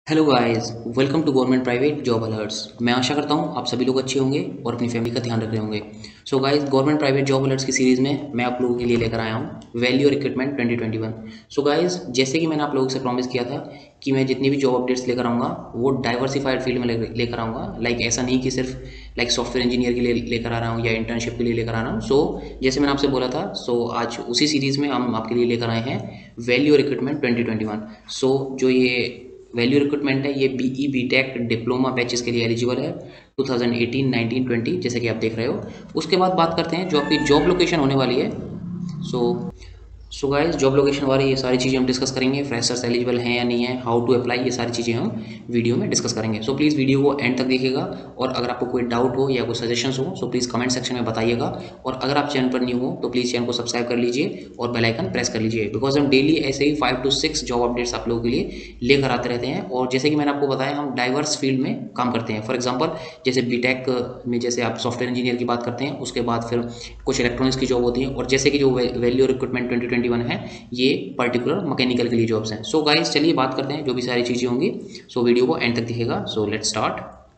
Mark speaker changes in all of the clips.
Speaker 1: Hello guys, welcome to government private job alerts. मैं आशा करता हूँ आप सभी लोग अच्छे होंगे और अपनी फैमिली का ध्यान रख रहे होंगे। So guys, government private job alerts की सीरीज़ में मैं आप लोगों के लिए लेकर आया हूँ वैल्यू रिक्रूटमेंट 2021। सो गाइस, जैसे कि मैंने आप लोगों से प्रॉमिस किया था कि मैं जितनी भी जॉब अपडेट्स लेकर आऊँगा वो डाइवर्सिफाइड फील्ड में लेकर आऊँगा। लाइक ऐसा नहीं कि सिर्फ सॉफ्टवेयर इंजीनियर के लिए लेकर आ रहा हूँ या इंटर्नशिप के लिए लेकर आ रहा हूँ। जैसे मैंने आपसे बोला था, आज उसी सीरीज़ में हम आपके लिए लेकर आए हैं वैल्यू रिक्रूटमेंट 2021। जो ये वैल्यू रिक्रूटमेंट है ये बीई बीटेक डिप्लोमा बैचेस के लिए एलिजिबल है 2018, 19, 20 जैसे कि आप देख रहे हो। उसके बाद बात करते हैं जो आपकी जॉब लोकेशन होने वाली है। So so guys, job location वाली ये सारी चीज़ें हम डिस्कस करेंगे। फ्रेशर्स एलिजिबल हैं या नहीं है, हाउ टू अप्लाई, ये सारी चीज़ें हम वीडियो में डिस्कस करेंगे। सो प्लीज़ वीडियो को एंड तक देखिएगा और अगर आपको कोई डाउट हो या कोई सजेशंस हो सो प्लीज़ कमेंट सेक्शन में बताइएगा। और अगर आप चैनल पर न्यू हो तो प्लीज़ चैनल को सब्सक्राइब कर लीजिए और बेल आइकन प्रेस कर लीजिए, बिकॉज हम डेली ऐसे ही 5 to 6 जॉब अपडेट्स आप लोगों के लिए लेकर आते रहते हैं। और जैसे कि मैंने आपको बताया, हम डाइवर्स फील्ड में काम करते हैं। फॉर एग्जाम्पल, जैसे बीटेक में जैसे आप सॉफ्टवेयर इंजीनियर की बात करते हैं, उसके बाद फिर कुछ इलेक्ट्रॉनिक्स की जॉब होती है, और जैसे कि जो वैल्यू रिक्रूटमेंट 2021 है ये पर्टिकुलर मैकेनिकल के लिए जॉब्स हैं। सो गाइस, चलिए बात करते हैं जो भी सारी चीज़ें होंगी। वीडियो को एंड तक दिखेगा। Let's start.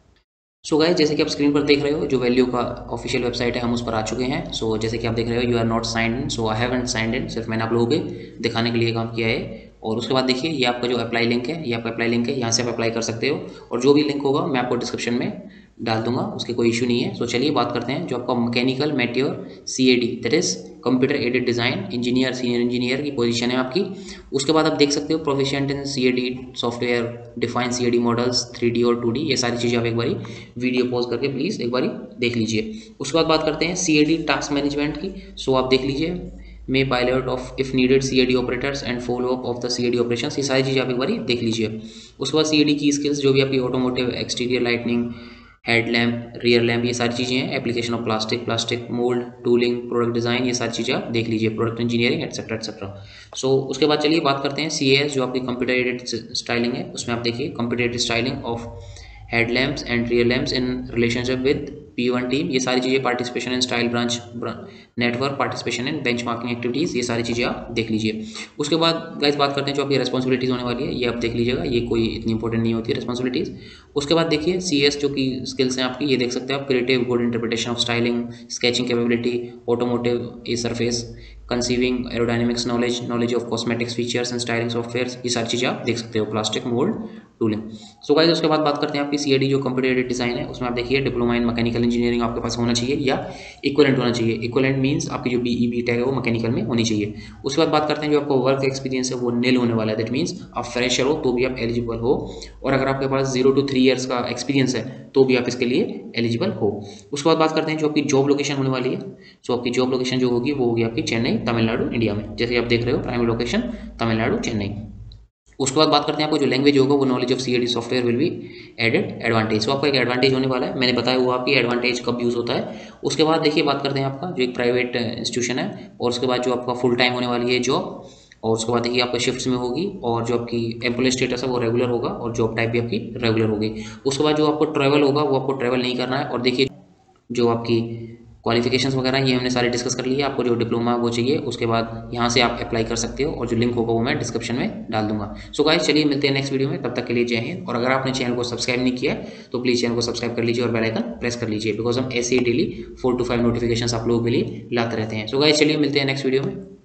Speaker 1: गाइस, जैसे कि आप स्क्रीन पर देख रहे हो, जो वैल्यू का ऑफिशियल वेबसाइट है हम उस पर आ चुके हैं। जैसे कि आप देख रहे हो, you are not signed in. I haven't signed in, सिर्फ मैंने आप लोगों के दिखाने के लिए काम किया है। और उसके बाद देखिए, ये आपका जो अप्लाई लिंक है, ये आपका अप्लाई लिंक है, यहाँ से आप अप्लाई कर सकते हो। और जो भी लिंक होगा मैं आपको डिस्क्रिप्शन में डाल दूंगा, उसकी कोई इशू नहीं है। चलिए बात करते हैं जो आपका मैकेनिकल मेट्योर CAD, that is computer aided design engineer, senior engineer की पोजीशन है आपकी। उसके बाद आप देख सकते हो proficient in CAD software, define CAD models 3D और 2D, ये सारी चीज़ें आप एक बारी वीडियो पॉज करके प्लीज़ एक बारी देख लीजिए। उसके बाद बात करते हैं CAD टास्क मैनेजमेंट की। आप देख लीजिए, may pilot of if needed CAD operators and follow up of the CAD operations, ये सारी चीज़ें आप एक बारी देख लीजिए। उसके बाद CAD की स्किल्स जो भी आपकी automotive, exterior lightning, head lamp, rear lamp, ये सारी चीज़ें हैं। Application of plastic mould, tooling, product design, ये सारी चीज़ें आप देख लीजिए। Product engineering etcetera etcetera. उसके बाद चलिए बात करते हैं CAS, जो आपकी कंप्यूटर एडेड स्टाइलिंग है। उसमें आप देखिए computer aided styling of head lamps and rear lamps in relationship with P1 team, ये सारी चीज़ें। Participation in style branch network, participation in benchmarking activities, ये सारी चीज़ें आप देख लीजिए। उसके बाद गाइस बात करते हैं जो आपकी रेस्पॉन्सिबिलिटीज़ होने वाली है, ये आप देख लीजिएगा, ये कोई इतनी इंपॉर्टेंट नहीं होती है रेस्पॉन्सिबिलिटीज़। उसके बाद देखिए CS जो की स्किल्स हैं आपकी, ये देख सकते हैं आप। Creative good interpretation of styling, sketching capability, automotive A surface, conceiving aerodynamics knowledge, knowledge of cosmetics features and styling software, ये सारी चीज़ें आप देख सकते हो। Plastic mould tooling. गाइस, उसके बाद बात करते हैं आपकी CAD जो कंप्यूटर एडेड डिज़ाइन है, उसमें आप देखिए डिप्लोमा इन मैकेनिकल इंजीनियरिंग आपके पास होना चाहिए या इक्वलेंट होना चाहिए। इक्वलेंट मीन्स आपकी जो BE BTech है वो मैकेनिकल में होनी चाहिए। उसके बाद बात करते हैं जो आपको वर्क एक्सपीरियंस है वो नील होने वाला है। दैट मीन्स आप फ्रेशर हो तो भी आप एलिजिबल हो, और अगर आपके पास 0 to 3 ईयर्स का एक्सपीरियंस है तो भी आप इसके लिए एलिजिबल हो। उसके बाद बात करते हैं जो आपकी जॉब लोकेशन होने वाली है। आपकी जॉब लोकेशन जो होगी वो होगी आपकी चेन्नई, तमिलनाडु, इंडिया में। जैसे आप देख रहे हो, प्राइमरी लोकेशन तमिलनाडु, चेन्नई। उसके बाद बात करते हैं आपको जो लैंग्वेज होगा वो knowledge of CAD software will be added advantage. आपका एक एडवांटेज होने वाला है, मैंने बताया हुआ आपकी एडवांटेज कब यूज़ होता है। उसके बाद देखिए बात करते हैं आपका जो एक प्राइवेट इंस्टीट्यूशन है, और उसके बाद जो आपका फुल टाइम होने वाली है जॉब। और उसके बाद देखिए आपका शिफ्ट्स में होगी, और जो आपकी एम्प्लॉय स्टेटस है वो रेगुलर होगा, और जॉब टाइप भी आपकी रेगुलर होगी। उसके बाद जो आपको ट्रैवल होगा वो आपको ट्रैवल नहीं करना है। और देखिए जो आपकी क्वालिफिकेशंस वगैरह ये हमने सारे डिस्कस कर लिए। आपको जो डिप्लोमा वो चाहिए, उसके बाद यहाँ से आप अप्लाई कर सकते हो, और जो लिंक होगा वो मैं डिस्क्रिप्शन में डाल दूंगा। गाइस, चलिए मिलते हैं नेक्स्ट वीडियो में, तब तक के लिए जय हिंद। और अगर आपने चैनल को सब्सक्राइब नहीं किया है तो प्लीज़ चैनल को सब्सक्राइब कर लीजिए और बेल आइकन प्रेस कर लीजिए, बिकॉज हम ऐसे ही डेली 4 to 5 नोटिफिकेशन आप लोगों के लिए लाते रहते हैं। गाइस, चलिए मिलते हैं नेक्स्ट वीडियो में।